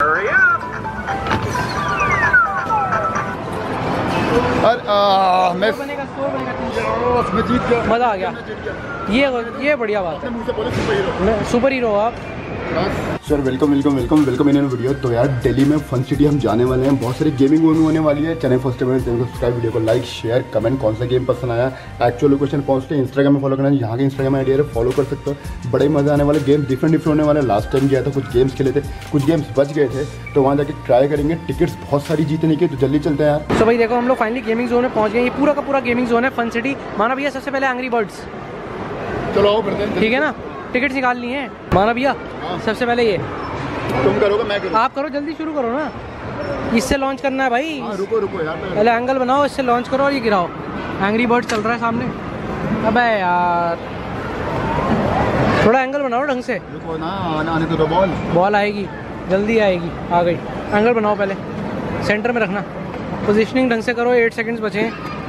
मैं जीत गया, मज़ा आ गया। ये बढ़िया बात है। सुपर हीरो आप sir. Welcome welcome welcome welcome in video. तो यार दिल्ली में फन सिटी हम जाने वाले हैं। बहुत सारी गेमिंग होने वाली है। चैनल फर्स्ट टाइम चैनल को सब्सक्राइब, वीडियो को लाइक शेयर कमेंट, कौन सा गेम पसंद आया। एक्चुअल लोकेशन पहुंचते इंस्टाग्राम में फॉलो करना, यहाँ के इंस्टाग्राम आईडी है, फॉलो कर सकते हो। बड़े मजा आने वाले गेम डिफरेंट होने वाले। लास्ट टाइम गया था, कुछ गेम्स खेले थे, कुछ गेम्स बच गए थे, तो वहाँ जाके ट्राई करेंगे। टिकट्स बहुत सारी जीतने की, तो जल्दी चलते हैं यार। तो भाई देखो हम लोग फाइनली गेमिंग जोन में पहुंच गए। ये पूरा का पूरा गेमिंग जोन है फन सिटी। माना भैया सबसे पहले एंग्री बर्ड्स, चलो करते हैं, ठीक है ना। टिकट निकालनी है माना भैया। सबसे पहले ये तुम करोगे मैं करूँ? आप करो, जल्दी शुरू करो ना। इससे लॉन्च करना है भाई। रुको रुको यार, पहले एंगल बनाओ, इससे लॉन्च करो और ये गिराओ। एंग्री बर्ड चल रहा है सामने। अबे यार थोड़ा एंगल बनाओ ढंग से। रुको ना, आने तो दो। बॉल आएगी, जल्दी आएगी। आ गई। एंगल बनाओ, पहले सेंटर में रखना। पोजीशनिंग ढंग से करो। 8 सेकंड्स बचे हैं।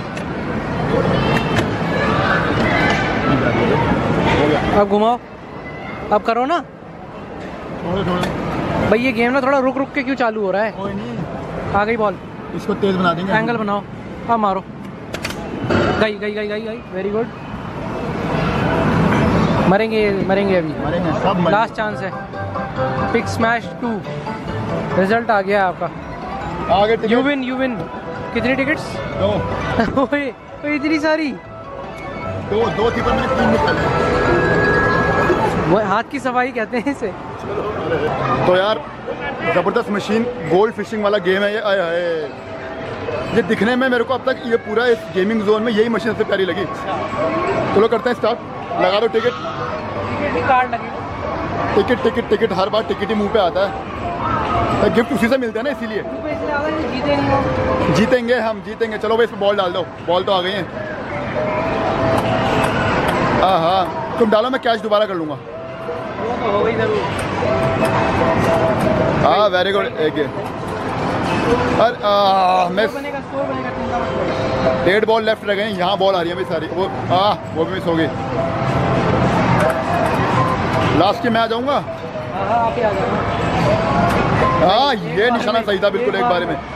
अब घुमाओ, अब करो ना भाई। ये गेम ना थोड़ा रुक रुक के क्यों चालू हो रहा है? कोई नहीं, आ गई बॉल। इसको तेज बना देंगे। एंगल बनाओ, अब मारो। गई गई गई गई गई। Very good. मरेंगे मरेंगे अभी, मरेंगे सब, लास्ट चांस है। पिक स्मैश 2 रिजल्ट आ गया आपका। आगे यू विन यू विन। कितनी टिकट्स? 2। ओए इतनी सारी। दो थी पर मैंने 3 निकाले। वो हाथ की सफाई कहते हैं इसे। तो यार ज़बरदस्त मशीन गोल्ड फिशिंग वाला गेम है ये। आए हाय, ये दिखने में मेरे को अब तक ये पूरा इस गेमिंग जोन में यही मशीन सबसे प्यारी लगी। चलो करते हैं स्टार्ट। लगा दो टिकट। कार्ड लगे। टिकट टिकट टिकट, हर बार टिकट ही मुंह पे आता है। गिफ्ट उसी से मिलते हैं ना, इसीलिए। जीतेंगे हम, जीतेंगे। चलो भाई इस पर बॉल डाल दो। बॉल तो आ गई है। हाँ हाँ तुम डालो, मैं कैच दोबारा कर लूँगा। हाँ वेरी गुड। एक मिस। 1.5 बॉल लेफ्ट रह गए। यहाँ बॉल आ रही है भाई सारी। वो भी मिस हो गई। लास्ट की मैं आ जाऊँगा। हाँ ये निशाना सही था बिल्कुल, एक बारे में।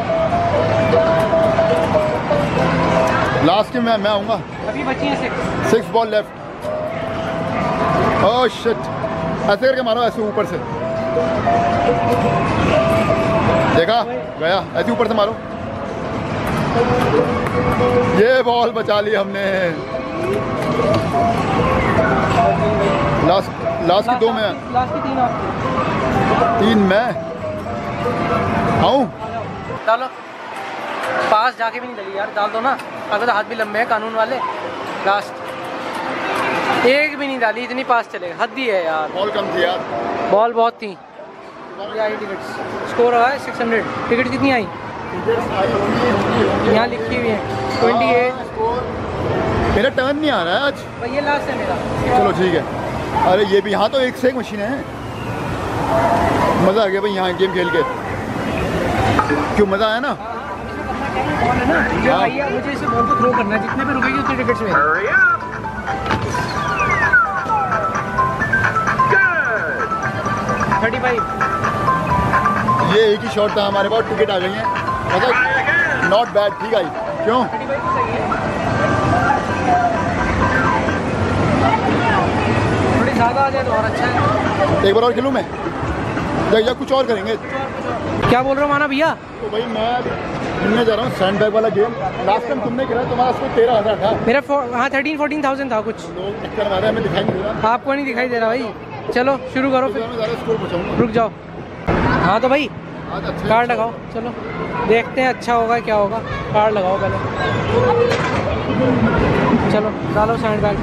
लास्ट की मैं आऊँगा। अभी बची है 6 बॉल लेफ्ट। ओह शिट, ऐसे करके मारो, ऐसे ऊपर से। देखा गया, ऐसे ऊपर से मारो। ये बॉल बचा ली हमने। लास्ट की 2 में, लास्ट की 3 3 में आऊँ। डालो। पास जाके भी नहीं डली यार, डाल दो ना। अगर तो हाथ भी लंबे हैं कानून वाले। लास्ट एक भी नहीं डाली, इतनी पास चलेगा। हद ही है यार। बॉल कम थी यार, बॉल बहुत थी। आई टिकट्स स्कोर हुआ है 600। टिकट कितनी आई? यहाँ लिखी हुई है 28। मेरा टर्न नहीं आ रहा है आज भाई, ये लास्ट है मेरा। चलो ठीक है। अरे ये भी, यहाँ तो एक से एक मशीन है। मज़ा आ गया भाई यहाँ गेम खेल के। क्यों मज़ा आया ना? मुझे इसे बॉल को थ्रो करना है। जितने पे रुकेगी उतने टिकट्स में। ये एक ही शॉट था हमारे पास। टिकट आ गई है, मतलब नॉट बैड, ठीक आई। क्यों? थोड़ी ज़्यादा आ जाए तो और अच्छा है। एक बार और खेलूँ मैं या कुछ और करेंगे? क्या बोल रहे हो माना भैया? तो भाई मैं खेलने जा रहा हूँ सैंड बैग वाला गेम। लास्ट टाइम तुमने खेला, तुम्हारा स्कोर 13,000 था। मेरा हाँ 13-14,000 था कुछ। लोग चक्कर मारे, हमें दिखाई नहीं दे रहा। आपको नहीं दिखाई दे रहा भाई। चलो शुरू करो फिर। स्कोर बचाऊंगा। रुक जाओ। हाँ तो भाई अच्छा कार्ड लगाओ। चलो देखते हैं अच्छा होगा क्या होगा। कार्ड लगाओ पहले। चलो डालो सैंड बैग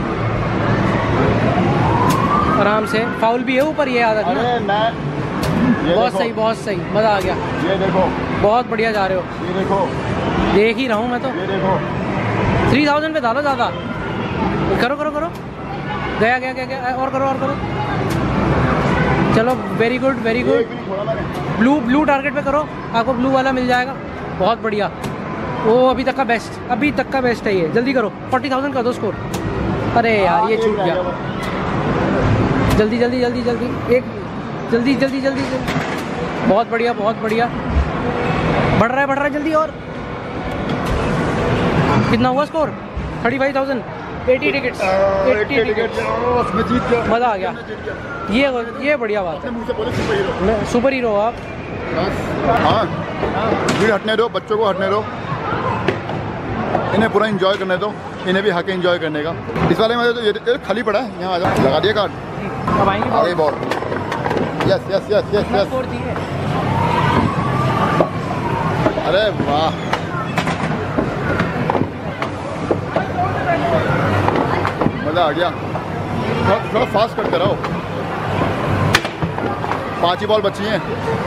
आराम से। फाउल भी है ऊपर, ये आदत ना। बहुत सही, बहुत सही, मज़ा आ गया। ये देखो, बहुत बढ़िया जा रहे हो। ये देखो, देख ही रहा हूँ मैं तो। ये देखो 3000 पे डालो ज़्यादा। करो करो करो। गया गया गया गया। और करो और करो। चलो very good very good. Blue target पे करो, आपको ब्लू वाला मिल जाएगा। बहुत बढ़िया। वो अभी तक का बेस्ट, अभी तक का बेस्ट है ये। जल्दी करो। 40,000 कर दो स्कोर। अरे यार ये छूट गया। जल्दी जल्दी जल्दी जल्दी। एक जल्दी जल्दी जल्दी जल्दी। बहुत बढ़िया बहुत बढ़िया। बढ़ रहा है जल्दी। और कितना हुआ स्कोर? 35,000। 80 टिकट्स। 80 टिकट्स। मज़ा आ गया। ये बढ़िया बात है। सुपर हीरो आप। हाँ भीड़ हटने दो, बच्चों को हटने दो, इन्हें पूरा एंजॉय करने दो, इन्हें भी हक एंजॉय करने का। इस वाले में तो ये खाली पड़ा है, यहाँ आ जाओ, लगा दिया कार्ड। अब आएंगे आगे ball. Yes yes yes yes yes. अरे वाह, मज़ा आ गया। थोड़ा फास्ट करते रहो, 5 ही बॉल बची हैं।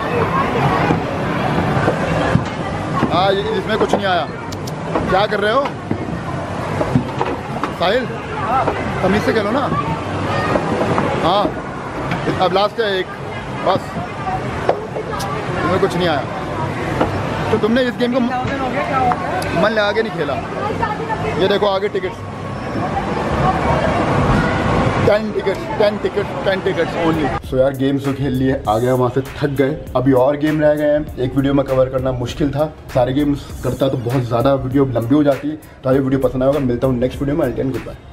हाँ इसमें कुछ नहीं आया। क्या कर रहे हो साहिल? तमीज़ से खेलो ना। हाँ अब लास्ट है एक, बस। इसमें कुछ नहीं आया। तो तुमने इस गेम को मन लगा के नहीं खेला। ये देखो आगे टिकट्स, 10 टिकट्स ओनली। सो यार गेम्स तो खेल लिए, आ गए वहाँ से, थक गए। अभी और गेम रह गए हैं, एक वीडियो में कवर करना मुश्किल था। सारे गेम्स करता तो बहुत ज़्यादा वीडियो लंबी हो जाती। तो ये वीडियो पसंद आएगा, मिलता हूँ नेक्स्ट वीडियो में। Good bye.